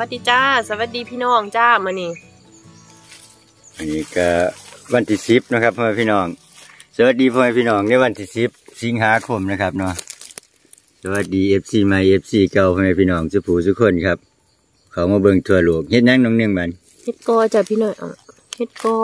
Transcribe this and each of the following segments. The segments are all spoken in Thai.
วัสดีจ้าสวัสดีพี่น้องจ้ามื้อนี้อันนี้ก็วันที่10นะครับพ่อพี่น้องสวัสดีพ่อพี่น้องในวันที่10สิงหาคมนะครับเนาะสวัสดี FC ใหม่ FC เก่าพ่อพี่น้องสุผู้สุคนครับเขามาเบิ่งทั่วโลกเฮ็ดหยังน้องเนื่องบันเฮ็ดกอจ้าพี่น้องเฮ็ดกอ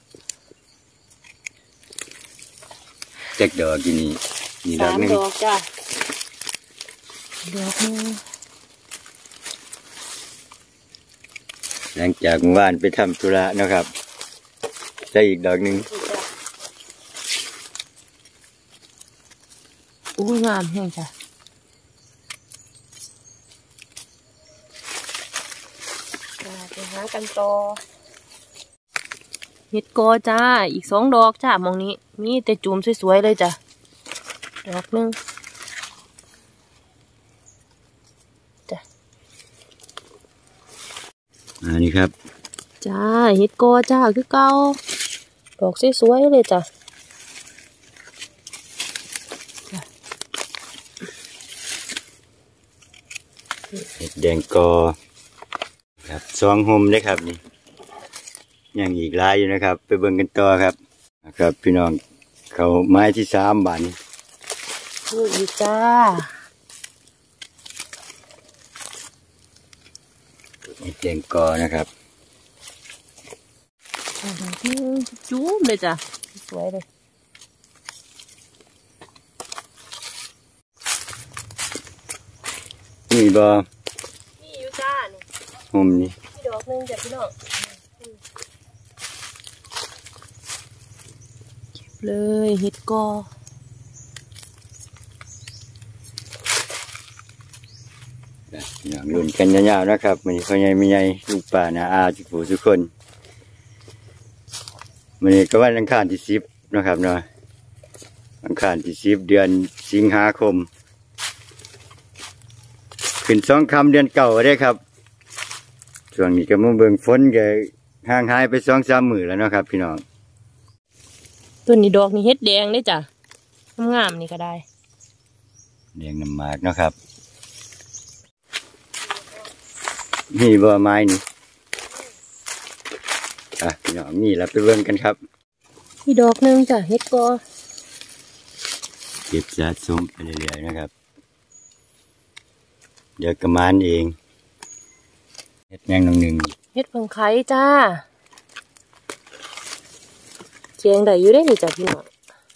จักดอกที่นี่มีดอกนึง 3 ดอกจ้าดอกนึงหลังจากเมื่อวานไปทำธุระนะครับได้อีกดอกนึงงามแห้งจ้ะไปหากันต่อเฮ็ดกอจ้าอีก2 ดอกจ้ามองนี้มีแต่จุ่มสวยๆเลยจ้ะดอกนึงจ้ะอันนี้ครับจ้าเฮ็ดกอจ้าคือเก่าดอกสวยๆเลยจ้ะเห็ดแดงกอครับ2 ห่มได้ครับนี่ยังอีกหลายอยู่นะครับไปเบิ่งกันต่อครับนะครับพี่น้องเขาไม้ที่3บาทนี่อีกจ้าเห็ดแดงกอนะครับจุ๊บเลยจ้ะสวยเลยนี่บ่นี่อยู่จ้านี่ห่มนี่ดอกนึงจ้ะพี่น้องเก็บเลยเห็ดกออย่างรุ่นกันยาวๆนะครับมันเขาใหญ่ไม่ใหญ่ลูกป่านะอาจุผู้ทุกคนมันนี่ก็วันอังคารที่10นะครับเนาะอังคารที่10เดือนสิงหาคมขึ้น2 ค่ำเดือนเก่าได้ครับช่วงนี้ก็มาเบิ่งฝนก็ห่างหายไป2-3 มื้อแล้วเนาะครับพี่น้องตัวนี้ดอกนี่เฮ็ดแดงเลยจ้ะงามๆนี่ก็ได้แดงน้ำหมากเนาะครับนี่บ่ไม้นี่พี่น้องนี่เราไปเบิ่งกันครับมีดอกนึงจ้ะเฮ็ดกอเก็บสะสมไปเรื่อยๆนะครับเดี๋ยวกระมานเองเฮ็ดแมงน้องหนึ่งเฮ็ดเพิ่งไข่จ้าเจียงได้อยู่ได้นี่จ้ะพี่น้อง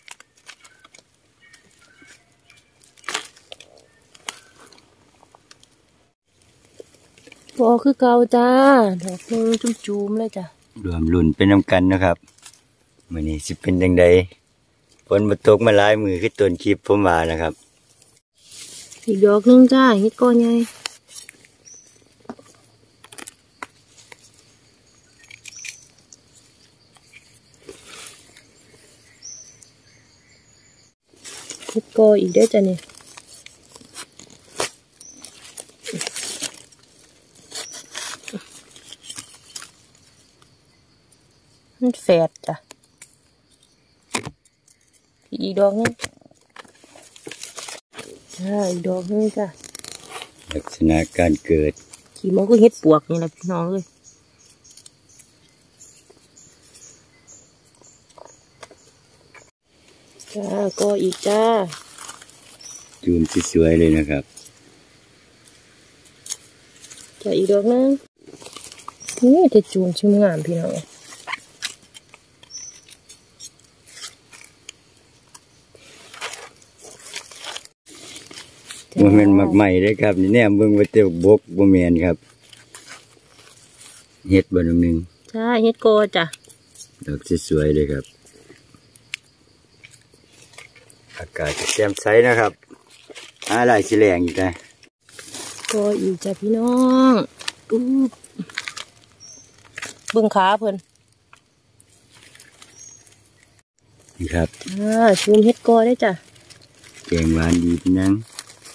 กอคือเก่าจ้าดอกนึงจุ่มๆเลยจ้ะรวมรุ่นเป็นน้ำกันนะครับมื้อนี้สิเป็นจังไดฝนบ่ตกมาหลายมื้อคือต้นคลิปผมว่านะครับอีกดอกนึงจ้าเฮ็ดกอใหญ่เฮ็ดกออีกได้จ้ะเนี่ยมันแฝดจ้ะอีกดอกนึงอีกดอกนึงจ้ะลักษณะการเกิดขี่มันก็เฮ็ดปวกนี่แหละพี่น้องเลยจ้าก็อีกจ้าจูมสวยๆเลยนะครับจ้าอีกดอกนึงนี่จะจูมชิมงามพี่น้องบ่แม่นมักใหม่เด้ครับนี่แนมเบิ่งว่าเต้าบกบ่แม่นครับเฮ็ดบ่น้องหนึ่งจ้าเฮ็ดโกจ้ะดอกสวยๆเลยครับอากาศแจ่มใสนะครับหาหลายสิแรงอีกนะโกอีกจ้ะพี่น้องเบิ่งขาเพิ่นนี่ครับชูมเฮ็ดโกได้จ้ะแกงหวานดีพี่นัง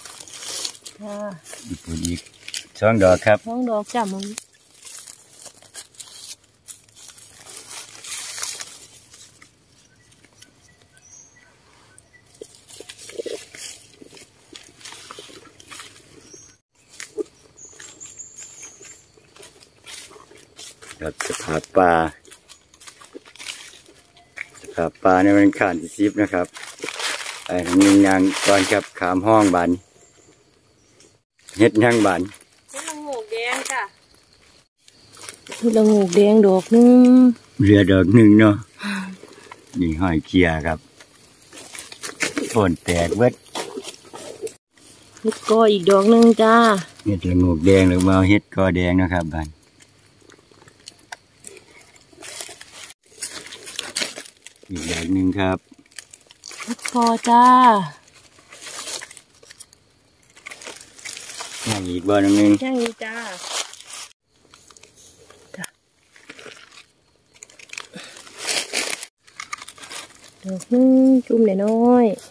อีก2 ดอกครับ 2 ดอกจ้ะมึงครับสภาพปลาในวันขานที่ซิบนะครับไอ้ยิงยางก่อนครับขามห้องบานเฮ็ดย่างบานเฮ็ดละโงกแดงจ้ะเฮ็ดละโงกแดงดอกนึงเรือดอกหนึ่งเนาะนี่ห้อยเคียครับฝนแตกเบิดเฮ็ดกออีกดอกนึงจ้าเฮ็ดละโงกแดงหรือมาเฮ็ดกอแดงนะครับบานอีกดอกหนึ่งครับเฮ็ดกอจ้าย่างอีกบ่อนึงย่างนี้จ้าดอกนึงจุ่มน้อย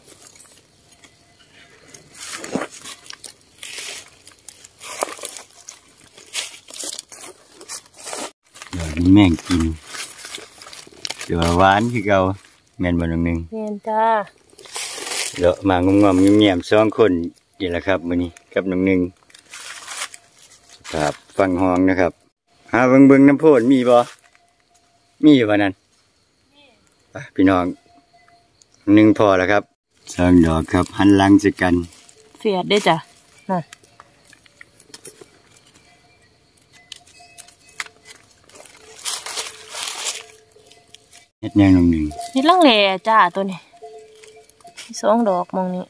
ดอกนี้แม่งกินเดี๋ยวหวานคือเก่าแม่นบ่อนึงๆแม่นจ้าเดี๋ยวมางอมๆเงียบๆ2คนนี่แหละครับมื้อนี้กับน้องหนึ่งครับฟังห้องนะครับหาเบิ่งน้ำโพดมีบ่มีอยู่บ่นั่นไปพี่น้องหนึ่งพอแล้วครับ2 ดอกครับหันหลังใส่กันเฟียดได้จ้ะนั่นเฮ็ดแนวน้องหนึ่งเฮ็ดลังแหล่จ้าตัวนี้2 ดอกมองนี้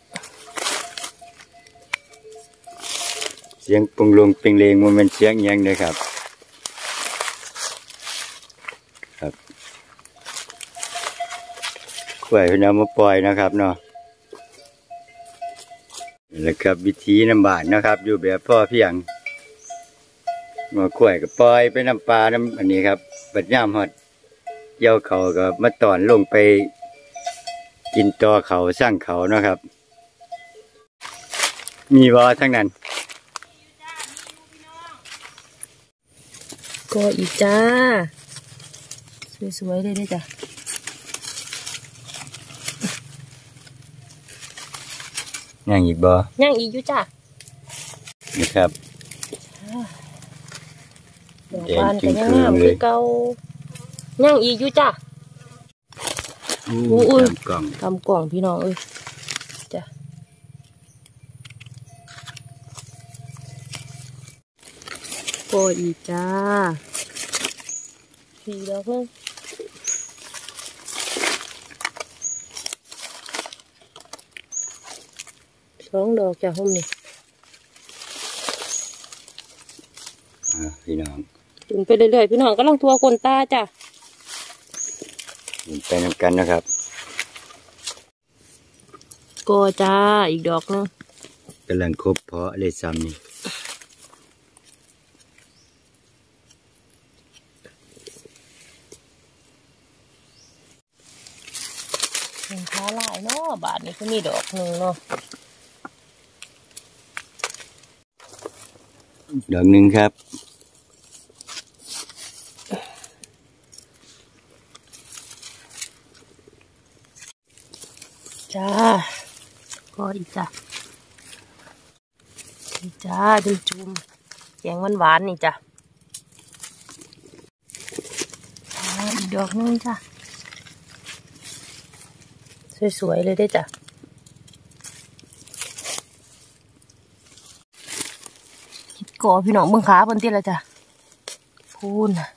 เสียงปรุงลงเปลงเลงบ่แม่นเสียงหยังเด้อครับกล้วยเพิ่นเอามาปล่อยนะครับเนาะนี่แหละครับวิธีน้ำบานนะครับอยู่แบบพ่อเพียงมากล้วยก็ปล่อยไปน้ำปลาน้ำอันนี้ครับบัดยามฮอดเกี่ยวเขาก็มาตอนลงไปกินต่อเขาสร้างเขานะครับ มีบ่ทั้งนั้นก็อีกจ้าสวยๆเลยได้จ้ะยังอีกบ่ย่างอีกอยู่จ้ะนะครับดอกบานก็ยังงามคือเก่าย่างอีกอยู่จ้ะ อู้ตามกล่องทำกล่องพี่น้องเอ้ยจ้ะก็อีกจ้า4 ดอกนึง2 ดอกจ้ะหุ่มนี่พี่น้องจุ่มไปเรื่อยๆพี่น้องกำลังทัวคนตาจ้ะไปนำกันนะครับก็จ้าอีกดอกนึงกำลังครบเพาะเลยซ้ำนี่หนึ่งขาลายเนาะบาทนี้ก็มีดอกนึงเนาะดอกหนึ่งครับจ้าก็อีกจ้ะนี่จ้าจุ่มแกงหวานๆนี่จ้ะอีกดอกนึงจ้ะสวยๆเลยได้จ้ะคิดก่อพี่น้องเบิ่งขาเพิ่นติละจ้ะพูนน่ะ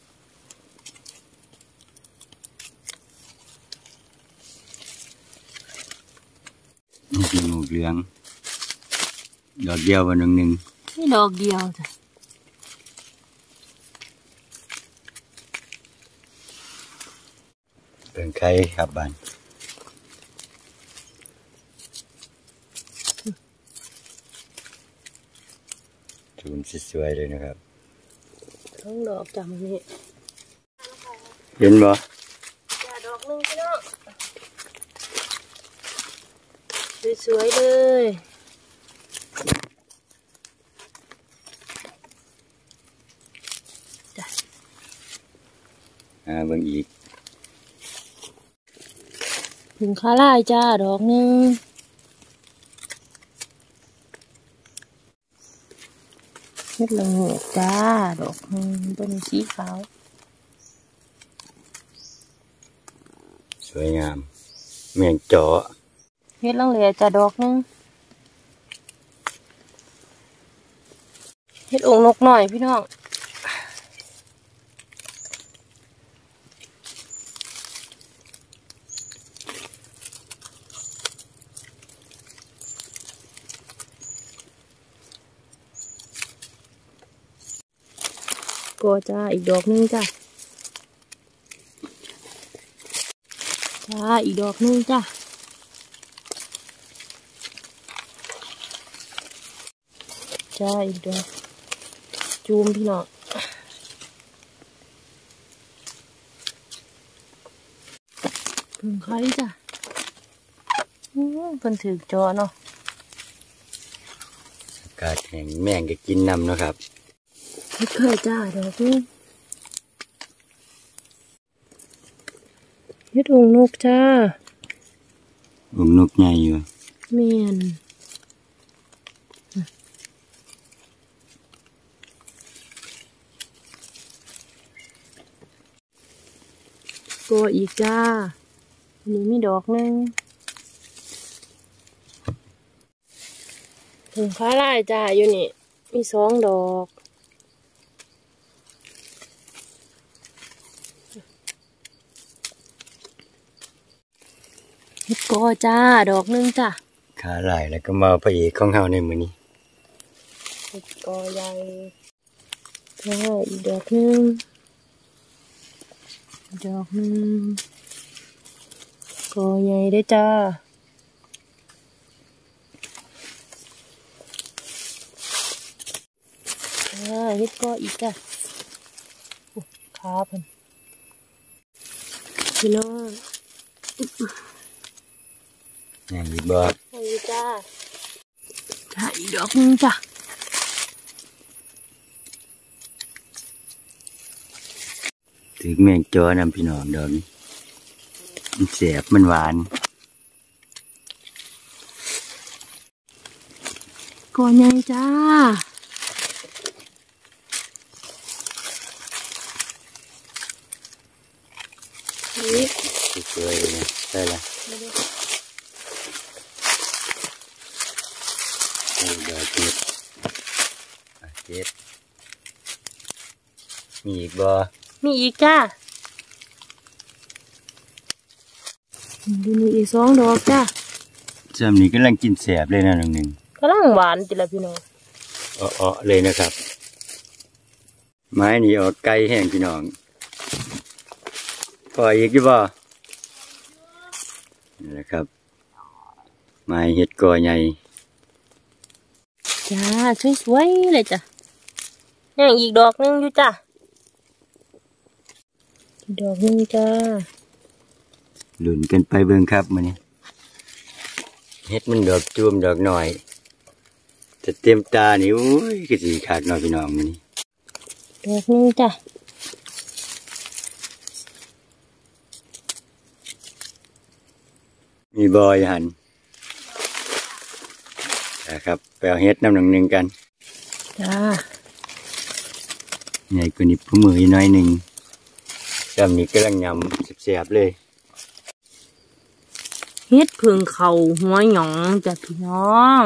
นี่คือหมูเหลือง ดอกเดียววันหนึ่งนี่ดอกเดียวจ้ะเป็นไข่ครับบ้านจูนสวยๆเลยนะครับทั้งดอกจ้ะมันนี่เห็นบ่จ้ะดอกนึงพี่น้องสวยๆเลยเบิ่งอีกถึงขาลายจ้าดอกนึงเม็ดละโงกจ้าดอกนึงต้นสีขาวสวยงามแมงเจาะเฮ็ดลังเหลือจะดอกนึงเฮ็ดองค์นกหน่อยพี่น้องก็จ้าอีกดอกนึงจ้าอีกดอกนึงจ้าอีกดอกจูมพี่น้องพึ่งใครจ้ะเพิ่นถือจอเนาะอากาศแห้งแมงก็กินน้ำเนาะครับไม่เคยจ้าดอกนี้เฮ็ดองนกจ้าองนกใหญ่อยู่เมียนก็อีกจ้าอันนี้มีดอกนึงถึงฟ้าลายจ้าอยู่นี่มี2 ดอกเฮ็ดกอจ้าดอกนึงจ้าขาลายแล้วก็มาพระเอกของเฮาในมื้อนี้เฮ็ดกอใหญ่จ้าอีกดอกนึงกอใหญ่ได้จ้าเฮ็ดกออีกจ้ะขาเพิ่นพี่น้องยังอีกบ่อีกจ้าอีกดอกนึงจ้ะถึงแมงจอนำพี่น้องดอกนี้มันแสบมันหวานกอใหญ่จ้าสวยๆเลยได้ละดอกเก็บมีอีกบ่มีอีกจ้าดูนี่อีก2 ดอกจ้าจำนี้กำลังกินแสบเลยนะน้องหนึ่งกำลังหวานจิละพี่น้องอ้อเลยนะครับไม้นี่ออกไกลแห้งพี่น้องก็อีกอยู่บ่นี่แหละครับไม้เห็ดกอใหญ่จ้าสวยๆเลยจ้ะยังอีกดอกนึงอยู่จ้ะดอกนึงจ้าหลุนกันไปเบิ่งครับมื้อนี้เห็ดมันดอกจุ่มดอกหน่อยจะเต็มตานี่โอ้ยก็สิขาดน้อยพี่น้องมื้อนี้ดอกนึงจ้ะมีบอยหันนะครับไปเอาเห็ดน้ำหนึ่งกันจ้าใหญ่กว่านี้พมือน้อยหนึ่งจำนี้กำลังยำเสียบๆเลยเฮ็ดพึ่งเขาหัวหยองจ้ะพี่น้อง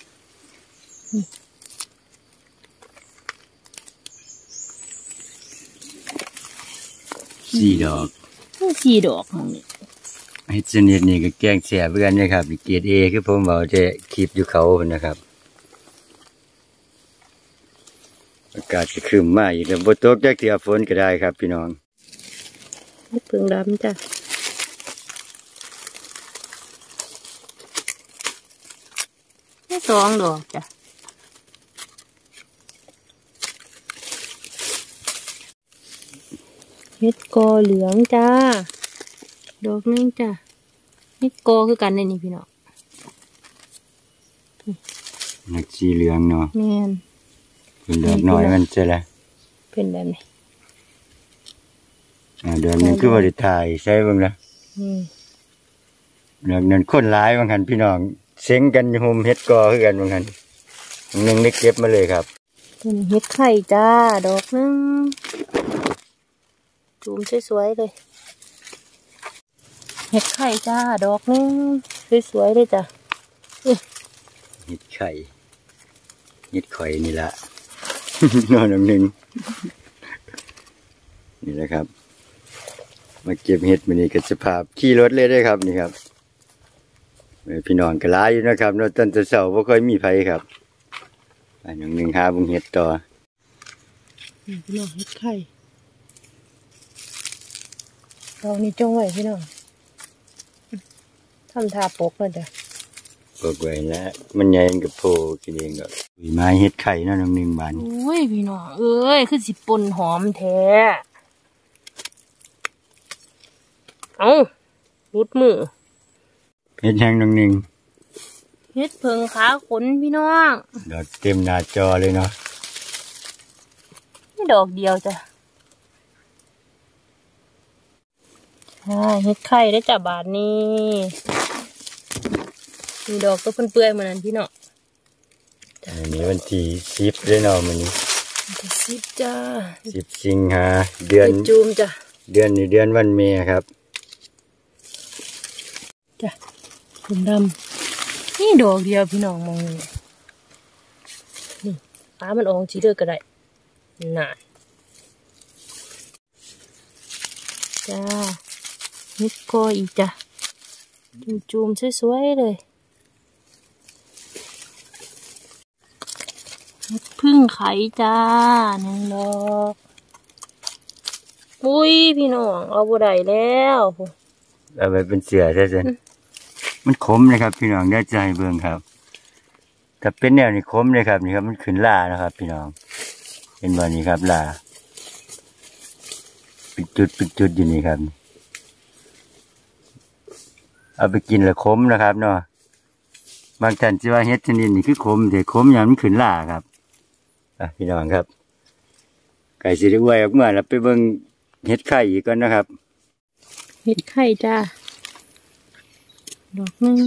4 ดอก 4 ดอกของนี่เฮ็ดชนิดนี้ก็แกงแสบเหมือนกันนะครับเกรด A คือผมบอกจะคลิปอยู่เขานะครับอากาศจะครึ้มมากอีกแล้วบ่ตกจักเทื่อฝนก็ได้ครับพี่น้องเฮ็ดพึ่งดำจ้ะ2 ดอกจ้ะเฮ็ดกอเหลืองจ้าดอกนึงจ้ะเฮ็ดกอคือกันนี่พี่น้องนักสีเหลืองเนาะแม่นเป็นดอกน้อยมันจะละเป็นแบบนี้ดอกนึงคือบ่ได้ถ่ายใช่เบิ่งนะดอกนั้นคนหลายบางคันพี่น้องเซ็งกันโฮมเฮ็ดกอคือกันบางคันนึงได้เก็บมาเลยครับเฮ็ดไข่จ้าดอกนึงจูมสวยๆเลยเฮ็ห็ดไข่จ้าดอกนึงสวยๆเลยจ้ะเห็ดไข่เห็ดข่อยนี่ละ นอนหนึ่งนี่แหละครับมาเก็บเห็ดมันนี่ก็จะพาขี่รถเลยได้ครับนี่ครับพี่น้องก็ร้ายอยู่นะครับนต้นตะเสาบ่ค่อยมีไฟครับไปหนึ่งหาบุงเห็ดต่อพี่น้องเห็ดไข่เรานี่จงไว้พี่น้องทำทาปกเลยจ้ะปกไว้แล้วมันใหญ่กับโพกินเองก็ไม้เห็ดไข่นั่นหนึ่งบานโอ้ยพี่น้องเอ้ยคือสิปนหอมแท้เอารุดมือเห็ดแห้งหนึ่งเห็ดเพิงขาขนพี่น้องดอกเต็มหน้าจอเลยเนาะนี่ดอกเดียวจ้ะเห็ดไข่ได้จากบาทนี้มีดอกก็เปื่อยๆเหมือนนั้นพี่น้องอันนี้วันที่10เลยเนาะมันนี้วันที่10จ้า 10 สิงหาเดือนจูมจ้ะเดือนนี้เดือนวันเมษครับจ้ะผมดำนี่ดอกเดียวพี่น้องมองนี่ฟ้ามันออกชีเลือก็ได้น่ะจ้านิดก็อีกจ้ะจูมสวยๆเลยพึ่งไข่จ้าหนึ่งดอกอุ้ยพี่น้องเอาบัวใดแล้วเอาไปเป็นเสือใช่ไหมมันขมนะครับพี่น้องได้ใจเบิ่งครับถ้าเป็นแนวนี้ขมเลยครับนี่ครับมันขึ้นล่านะครับพี่น้องเป็นวันนี้ครับล่าเป็นจุดอยู่นี่ครับเอาไปกินแล้วขมนะครับเนาะบางท่านจะว่าเฮ็ดชนิดนี้คือขมแต่ขมอย่างมันขึ้นล่าครับพี่น้องครับไก่สีได้ไวออกมาแล้วไปเบิ่งเฮ็ดไข่อีกก่อนนะครับเห็ดไข่จ้าดอกนึง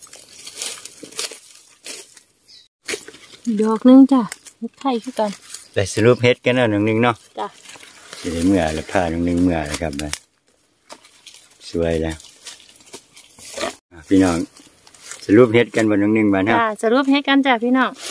จ้ะเห็ดไข่คือกันแต่สรุปเฮ็ดกันหนึ่งเนาะจ้ะจะได้เมื่อแล้วผ้าหนึ่งเมื่อแล้วครับสวยแล้วพี่น้องสรุปเฮ็ดกันบนหนึ่งบ้านครับสรุปเฮ็ดกันจ้ะพี่น้อง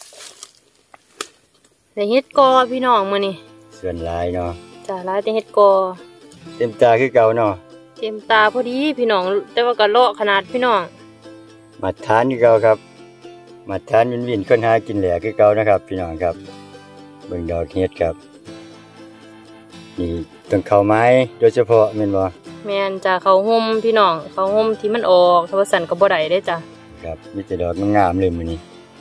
แต่เฮ็ดกอพี่น้องมื้อนี้ส่วนลายเนาะจ้ะลายแต่เฮ็ดกอเต็มตาคือเก่าเนาะเต็มตาพอดีพี่น้องแต่ว่าก็เลาะขนาดพี่น้องมาทานคือเก่าครับมาทานวินค้นหากินแหล่คือเก่านะครับพี่น้องครับเบิ่งดอกเฮ็ดครับนี่ต้องเข้าไม้โดยเฉพาะแม่นบ่แม่นจ้ะเขาห่มพี่น้องเขาห่มที่มันออกถ้าว่าสั่นก็บ่ได้เด้จ้ะครับมีแต่ดอกงามๆเลยมื้อนี้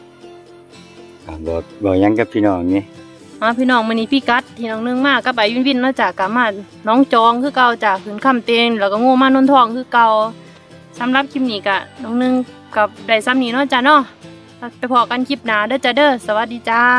บอกยังกับพี่น้องนี่พี่น้องมื้อนี้พี่กัดที่น้องนึงมากับไปวินเนาะจ้ะกลับมาน้องจองคือเก่าจ้ะขึ้นคำเตงแล้วก็โง่มานนทองคือเก่าสำหรับคลิปนี้ก็น้องนึงกับได้ซ้ำนี้เนาะจ้ะเนาะไปพอกันคลิปหน้าเด้อจ้ะเด้อสวัสดีจ้า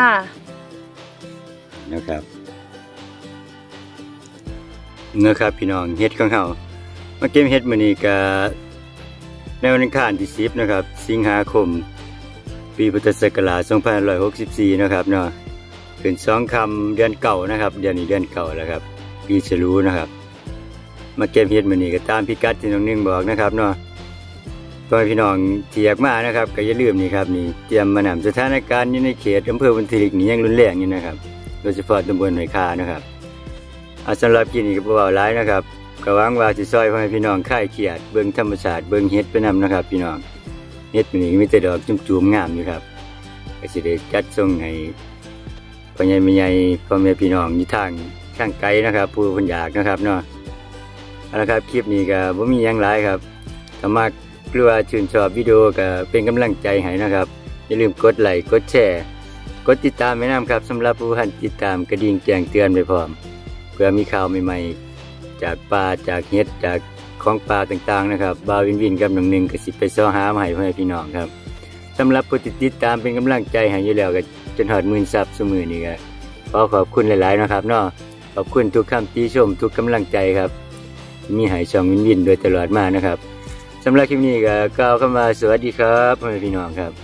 นะครับพี่น้องเฮ็ดของเฮามาเก็บเฮ็ดมื้อนี้ก็ในวันอังคารที่10นะครับสิงหาคมปีพุทธศักราช2564นะครับเนาะขึ้น2ค่ำเดือนเก่านะครับเดือนนี้เดือนเก่าแล้วครับปีฉลูนะครับมาเก็บเฮ็ดมื้อนี้ก็ตามพิกัดที่น้องนึงบอกนะครับเนาะก็พี่น้องที่อยากมานะครับก็อย่าลืมนี่ครับนี่เตรียมมานำสถานการณ์อยู่ในเขตอำเภอวันทิลิกนี่ยังรุนแรงอยู่นะครับโดยเฉพาะตำบลหอยคานะครับสำหรับกินนี่ก็บ่ว่าหลายนะครับก็หวังว่าสิซอยให้พี่น้องคลายเครียดเบิ่งธรรมชาติเบิ่งเฮ็ดไปนำนะครับพี่น้องเฮ็ดมื้อนี้มีแต่ดอกจุ่มๆงามอยู่ครับก็สิได้จัดส่งให้พ่อใหญ่แม่ใหญ่พ่อแม่พี่น้องอยู่ทางไกลนะครับผู้เพิ่นอยากนะครับเนาะเอาละครับคลิปนี้ก็บ่มีหยังหลายครับถ้ามักหรือว่าชื่นชอบวิดีโอก็เป็นกำลังใจให้นะครับอย่าลืมกดไลค์กดแชร์กดติดตามไว้นำครับสำหรับผู้ท่านติดตามกระดิ่งแจ้งเตือนไว้พร้อมเพื่อมีข่าวใหม่ๆจากป่าจากเฮ็ดจากของป่าต่างๆนะครับบ่าววินกับน้องนึงก็สิไปซ้อหามาให้พ่อแม่พี่น้องครับสำหรับผู้ติดตามเป็นกำลังใจให้อยู่แล้วก็จนหอด10,000 ซับซุมื้อนี้ก็ขอบคุณหลายๆนะครับเนาะขอบคุณทุกคำติชมทุกกำลังใจครับมีให้ช่องวินโดยตลอดมานะครับสำหรับคลิปนี้ก็กล่าวคำว่าสวัสดีครับพ่อแม่พี่น้องครับ